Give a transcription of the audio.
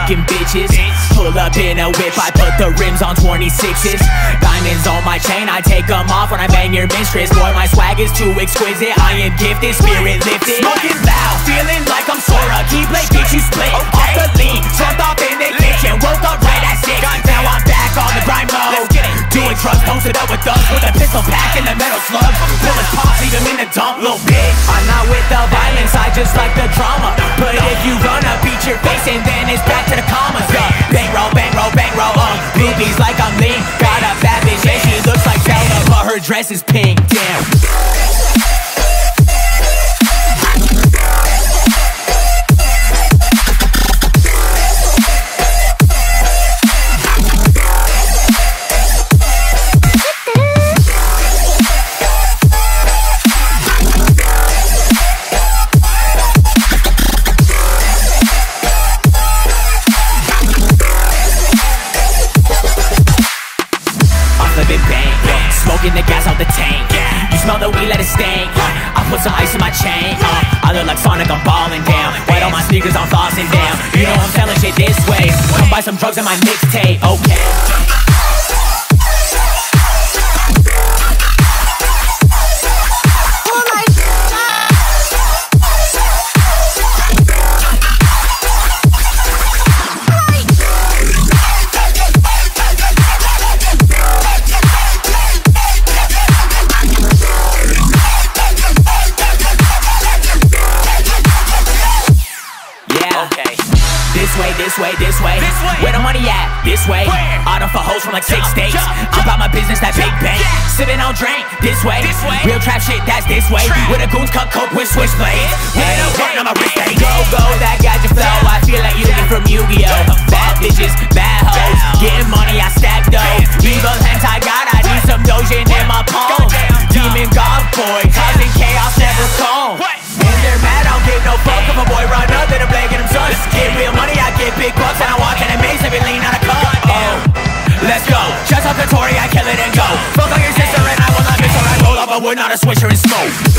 fucking bitches. Pull up in a whip, I put the rims on 26s. Diamonds on my chain, I take them off when I bang your mistress. Boy, my swag is too exquisite, I am gifted, spirit lifted. Smoking loud, feeling like I'm Sora. Keyblade, get you split, off the lean. Slumped off in the kitchen, woke up right at 6. Now I'm back on the grind mode. Doing drugs, posted up with thugs, with a pistol pack in the metal slug. Bullets pop, leave them in the dump, little bitch. I'm not with the violence, I just like the drama. But if you run up, beat your face and then it's back to the commas. Bang roll, bang roll, bang roll, boobies like I'm lean. Got a bad bitch and she looks like Zelda, but her dress is pink, damn. Smoking the gas out the tank. You smell the weed, let it stank. I put some ice in my chain. I look like Sonic, I'm balling down. White on my sneakers, I'm flossing down. You know I'm selling shit this way. Come buy some drugs in my mixtape, okay. This way, where the money at? This way, order for hoes from like 6 states. I'm about my business, that big bank. Sipping on drink, this way. Real trap shit, that's this way. Where the goons cut coke with switchblades. Hey, on my wrist, they go, that gadget flow. I feel like you get from Yu-Gi-Oh. Bad bitches, bad hoes, getting money, I stack dough. Evil hentai god, I need some dojin in my palm. Demon god boy, causing chaos, never calm. And they're mad, I don't give no fuck if a boy run up, then I'm blanking them sons. Get real money, I get big bucks, and I walk in a maze, every lean out of cut. Oh, let's go. Shouts out to Tory, I kill it and go. Fuck on your sister, and I will not miss her. I roll up a wood, not a swisher and smoke.